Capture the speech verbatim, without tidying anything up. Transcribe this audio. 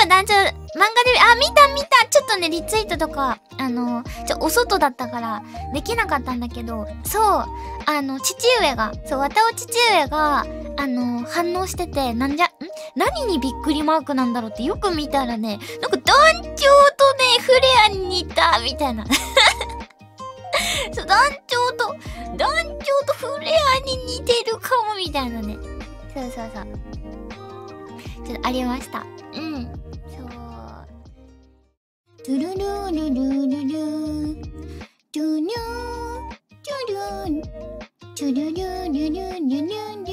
は団長、漫画で、あ、見た見たちょっとね、リツイートとか、あの、ちょ、お外だったから、できなかったんだけど、そう、あの、父上が、そう、わたお父上が、あの、反応してて、なんじゃ、ん何にびっくりマークなんだろうってよく見たらね、なんか団長とね、フレアに似た、みたいな。そう、団長と、団長とフレアに似てるかも、みたいなね。そうそうそう。ちょっとありました。うん。そう。トゥルルルルルルトゥニュートゥルントゥルルルルルルル